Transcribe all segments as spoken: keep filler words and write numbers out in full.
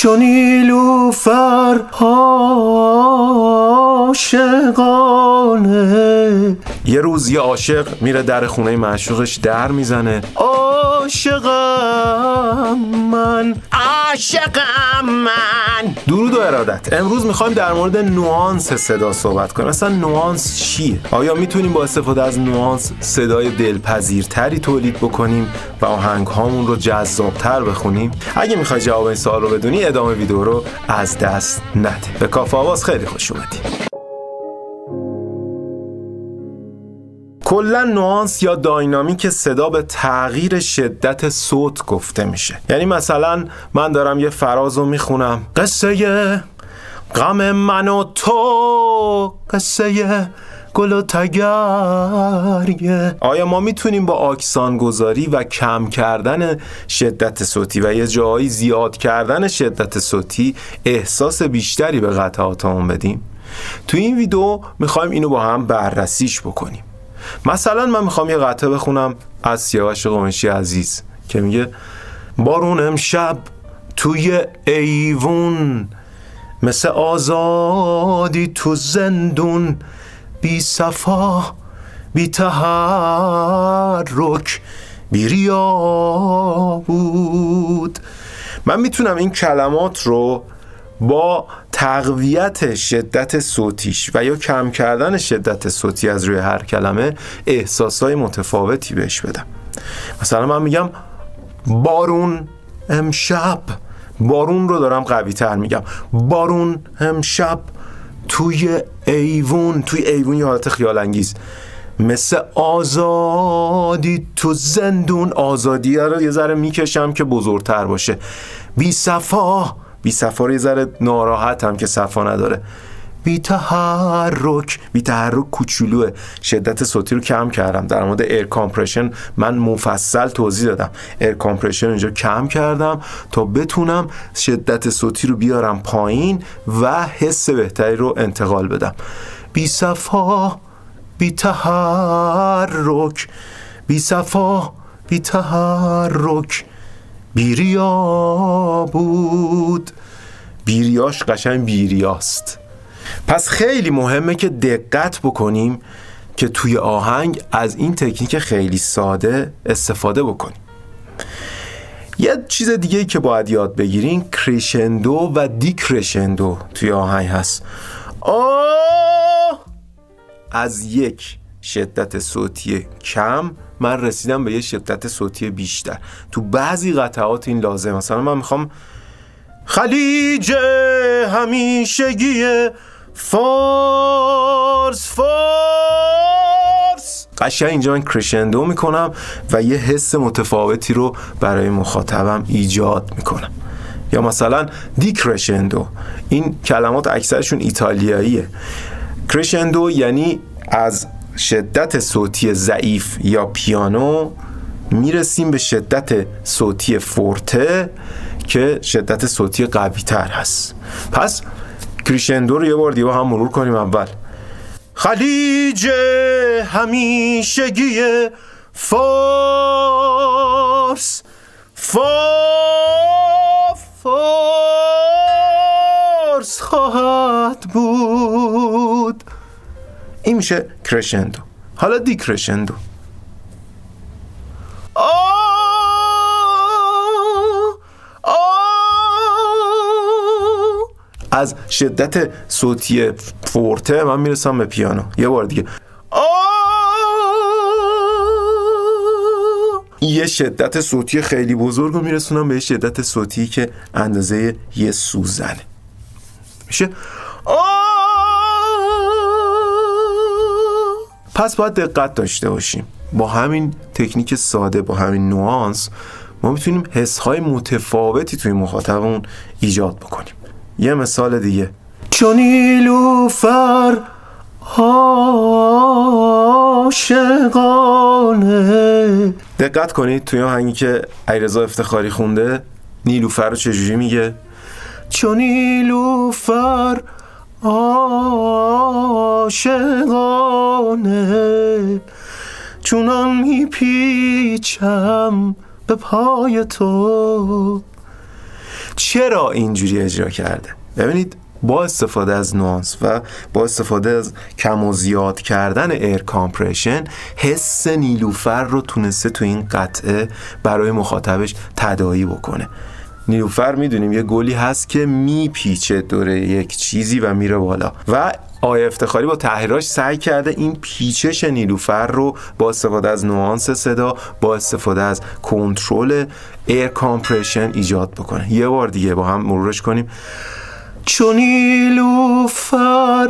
چون نیلوفر عاشقانه. یه روز یه عاشق میره در خونه معشوقش در میزنه. عاشقم من، عاشقم من. درود و ارادت. امروز میخوایم در مورد نوانس صدا صحبت کنیم. اصلا نوانس چیه؟ آیا میتونیم با استفاده از نوانس صدای دلپذیرتری تولید بکنیم و آهنگ هامون رو جذابتر بخونیم؟ اگه میخوای جواب این سوال رو بدونی ادامه ویدیو رو از دست نده. به کافه آواز خیلی خوش اومدی. کلا نوانس یا داینامیک صدا به تغییر شدت صوت گفته میشه. یعنی مثلا من دارم یه فراز رو میخونم، قصه غم من و تو، قصه گل و تگریه. آیا ما میتونیم با آکسان گذاری و کم کردن شدت صوتی و یه جایی زیاد کردن شدت صوتی احساس بیشتری به قطعاتمون بدیم؟ تو این ویدیو میخوایم اینو با هم بررسیش بکنیم. مثلا من میخوام یه قطعه بخونم از سیاوش قمیشی عزیز که میگه بارون امشب توی ایوون، مثل آزادی تو زندون، بی صفا بی تحرک بی ریا بود. من میتونم این کلمات رو با تقویت شدت صوتیش و یا کم کردن شدت صوتی از روی هر کلمه احساسای متفاوتی بهش بدم. مثلا من میگم بارون امشب، بارون رو دارم قوی تر میگم، بارون امشب توی ایوون. توی ایوون یه حالت خیال انگیز، مثل آزادی تو زندون. آزادی رو یه ذره میکشم که بزرگتر باشه. بی صفا، بی صفا رو یه ذره ناراحت هم که صفا نداره. بی تحرک، بی تحرک کوچولوه. شدت صوتی رو کم کردم. در مورد ایر کامپرشن من مفصل توضیح دادم. ایر کامپرشن اینجا کم کردم تا بتونم شدت صوتی رو بیارم پایین و حس بهتری رو انتقال بدم. بی صفا بی تحرک، بی صفا بی تحرک بیریا بود. بیریاش قشنگ بیریاست. پس خیلی مهمه که دقت بکنیم که توی آهنگ از این تکنیک خیلی ساده استفاده بکنیم. یه چیز دیگه که باید یاد بگیریم کرشندو و دیکرشندو توی آهنگ هست. آه از یک شدت صوتی کم من رسیدم به یه شدت صوتی بیشتر. تو بعضی قطعات این لازم. مثلا من میخوام خلیج همیشگی فارس فارس، قشنگ اینجا من کرشندو میکنم و یه حس متفاوتی رو برای مخاطبم ایجاد میکنم. یا مثلا دیکرشندو، این کلمات اکثرشون ایتالیاییه. کرشندو یعنی از شدت صوتی ضعیف یا پیانو میرسیم به شدت صوتی فورته که شدت صوتی قوی تر هست. پس کرشندو رو یه بار دیگه هم مرور کنیم. اول خلیج همیشگی فارس فارس فارس خواهد بود. این میشه کرشندو. حالا دیکرشندو. از شدت صوتی فورته من میرسم به پیانو. یه بار دیگه یه شدت صوتی خیلی بزرگ رو میرسونم به یه شدت صوتی که اندازه یه سوزنه. میشه پس باید دقت داشته باشیم. با همین تکنیک ساده، با همین نوانس، ما میتونیم حس‌های متفاوتی توی مخاطبمون ایجاد بکنیم. یه مثال دیگه، چون نیلوفر عاشقانه. دقت کنید توی آهنگی که علیرضا افتخاری خونده نیلوفر رو چجوری میگه؟ چون نیلوفر عاشقانه، چونان میپیچم به پای تو. چرا اینجوری اجرا کرده؟ ببینید با استفاده از نوانس و با استفاده از کم و زیاد کردن ایر کامپرشن حس نیلوفر رو تونسته تو این قطعه برای مخاطبش تداعی بکنه. نیلوفر میدونیم یه گلی هست که میپیچه دور یک چیزی و میره بالا و آقای افتخاری با تحریراش سعی کرده این پیچش نیلوفر رو با استفاده از نوانس صدا، با استفاده از کنترل ایر کامپرشن ایجاد بکنه. یه بار دیگه با هم مرورش کنیم. چون نیلوفر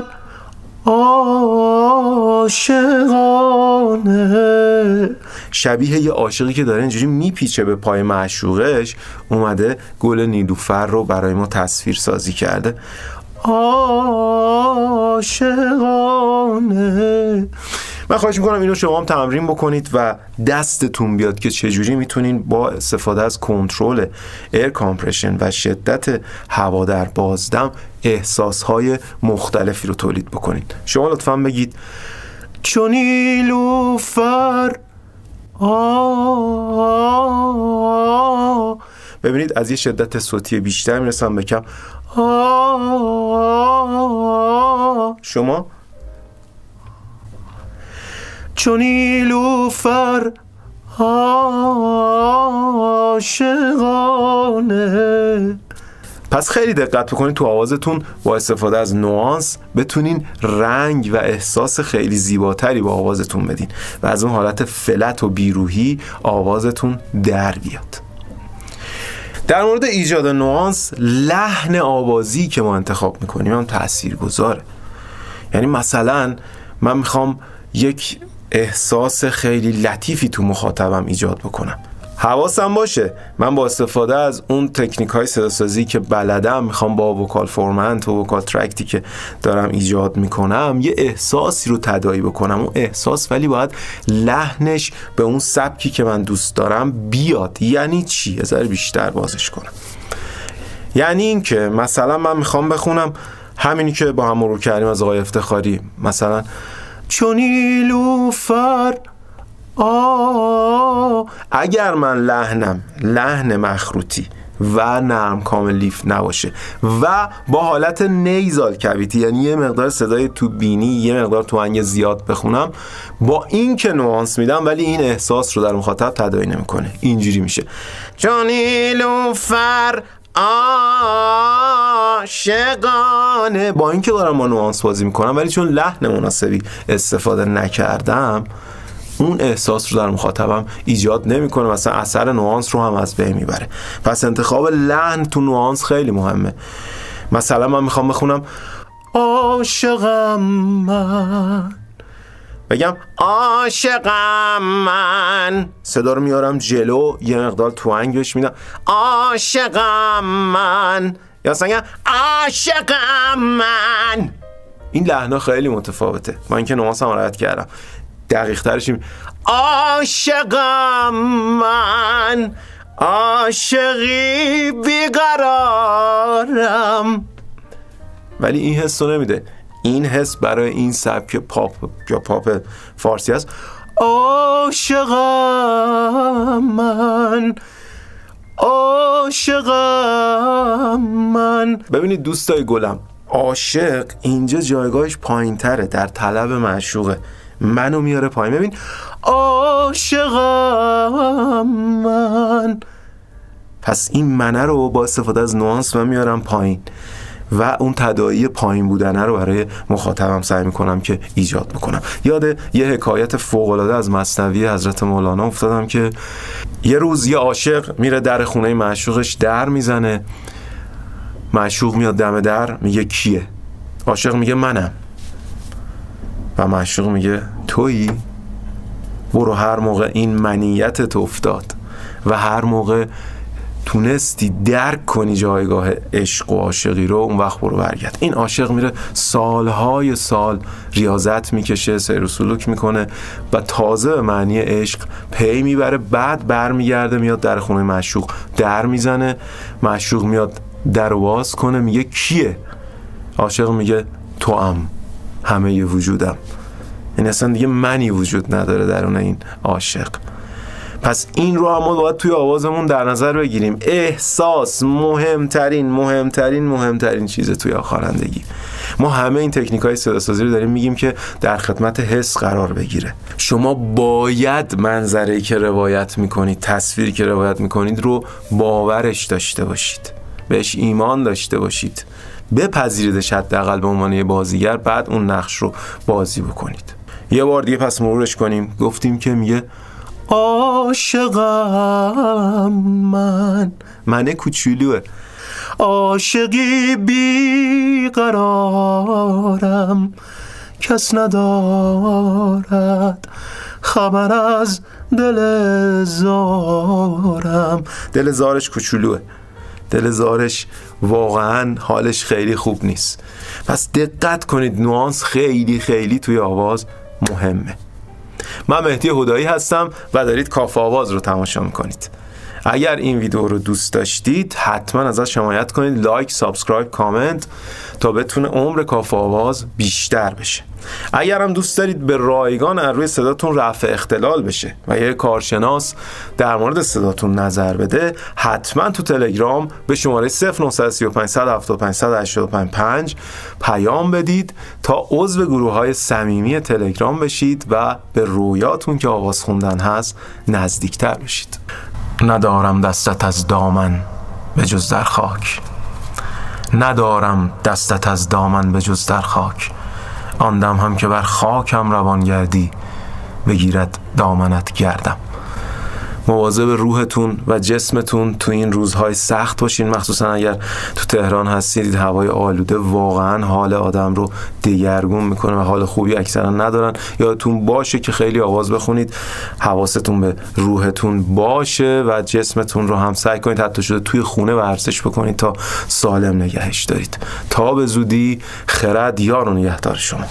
عاشقانه، شبیه یه عاشقی که داره اینجوری میپیچه به پای معشوقش، اومده گل نیلوفر رو برای ما تصویر سازی کرده. عاشقانه. من خواهش میکنم اینو شما هم تمرین بکنید و دستتون بیاد که چجوری میتونین با استفاده از کنترل ایر کامپرشن و شدت هوا در بازدم احساسهای مختلفی رو تولید بکنید. شما لطفاً بگید چون نیلوفر آه. ببینید از یه شدت صوتی بیشتر میرسم به کم. شما چون نیلوفر عاشقانه. پس خیلی دقت بکنید تو آوازتون با استفاده از نوانس بتونین رنگ و احساس خیلی زیباتری با آوازتون بدین و از اون حالت فلت و بیروحی آوازتون در بیاد. در مورد ایجاد نوانس، لحن آوازی که ما انتخاب میکنیم هم تأثیر گذاره. یعنی مثلا من میخوام یک احساس خیلی لطیفی تو مخاطبم ایجاد بکنم، حواسم باشه من با استفاده از اون تکنیک های صداسازی که بلدم میخوام با وکال فورمنت و وکال ترکتی که دارم ایجاد میکنم یه احساسی رو تداعی بکنم. اون احساس ولی باید لحنش به اون سبکی که من دوست دارم بیاد. یعنی چی؟ یه ذره بیشتر بازش کنم. یعنی این که مثلا من میخوام بخونم همینی که با هم مرور کردیم از آقای افتخاری، مثلا چون نیلوفر آه. اگر من لحنم لحن مخروطی و نرم کامل لیف نباشه و با حالت نیزال کویتی، یعنی یه مقدار صدای تو بینی، یه مقدار تو انگ زیاد بخونم، با این که نوانس میدم ولی این احساس رو در مخاطب تداعی نمیکنه، اینجوری میشه چون نیلوفر عاشقانه. با این که دارم با نوانس بازی میکنم ولی چون لحن مناسبی استفاده نکردم اون احساس رو در مخاطبم ایجاد نمیکنه، مثلا اثر نوانس رو هم از بین میبره. پس انتخاب لحن تو نوانس خیلی مهمه. مثلا من میخوام بخونم عاشقم من، بگم عاشقم من، صدا رو میارم جلو، یه مقدار توانگ بهش میدم عاشقم من، یا مثلا عاشقم من. این لحنا خیلی متفاوته. من اینکه نوانس هم رعایت کردم، دقیق ترش این عاشقم من، عاشقی بیقرارم، ولی این حس رو نمیده. این حس برای این سبک پاپ یا پاپ فارسی است. عاشقم من، عاشقم من. ببینید دوستای گلم، عاشق اینجا جایگاهش پایین تره، در طلب معشوقه، منو میاره پایین. ببین عاشقم من، پس این منه رو با استفاده از نوانس من میارم پایین و اون تداعی پایین بودنه رو برای مخاطبم سعی میکنم که ایجاد بکنم. یاد یه حکایت فوق‌العاده از مثنوی حضرت مولانا افتادم که یه روز یه عاشق میره در خونه معشوقش در میزنه، معشوق میاد دم در میگه کیه؟ عاشق میگه منم. و معشوق میگه تویی؟ برو هر موقع این منیتت افتاد و هر موقع تونستی درک کنی جایگاه عشق و عاشقی رو، اون وقت برو برگرد. این عاشق میره سالهای سال ریاضت میکشه، سیر و سلوک میکنه و تازه به معنی عشق پی میبره. بعد برمیگرده میاد در خونه معشوق در میزنه، معشوق میاد در باز کنه میگه کیه؟ عاشق میگه توام، همه ی وجودم. این اصلا دیگه منی وجود نداره درون این عاشق. پس این رو هم ما باید توی آوازمون در نظر بگیریم. احساس مهمترین مهمترین مهمترین چیزه توی خوانندگی. ما همه این تکنیک‌های صداسازی رو داریم میگیم که در خدمت حس قرار بگیره. شما باید منظری که روایت میکنید، تصویری که روایت میکنید رو باورش داشته باشید، بهش ایمان داشته باشید، بپذیریدش حداقل به عنوان یه بازیگر، بعد اون نقش رو بازی بکنید. یه بار دیگه پس مرورش کنیم. گفتیم که میگه عاشقم من، منه کوچولوه، عاشقی بیقرارم، کس ندارد خبر از دل زارم. دل زارش کوچولوه، دل زارش واقعا حالش خیلی خوب نیست. پس دقت کنید، نوانس خیلی خیلی توی آواز مهمه. من مهدی هدایی هستم و دارید کافه آواز رو تماشا میکنید. اگر این ویدیو رو دوست داشتید حتما ازش حمایت کنید، لایک، سابسکرایب، کامنت، تا بتونه عمر کافه آواز بیشتر بشه. اگر هم دوست دارید به رایگان از روی صداتون رفع اختلال بشه و یه کارشناس در مورد صداتون نظر بده، حتما تو تلگرام به شماره صفر نه سه پنج هفت پنج هشت پنج پنج پیام بدید تا عضو گروه های صمیمی تلگرام بشید و به رویاتون که آواز خوندن هست نزدیکتر بشید. ندارم دستت از دامن به جز در خاک، ندارم دستت از دامن به جز در خاک، آن دم هم که بر خاکم روان گردی بگیرد دامنت گردم. مواظب روحتون و جسمتون تو این روزهای سخت باشین، مخصوصا اگر تو تهران هستید. هوای آلوده واقعا حال آدم رو دگرگون میکنه و حال خوبی اکثرا ندارن. یادتون باشه که خیلی آواز بخونید، حواستون به روحتون باشه و جسمتون رو هم سعی کنید حتی شده توی خونه ورزش بکنید تا سالم نگهش دارید. تا به زودی، خرد یار و نگهدار شما.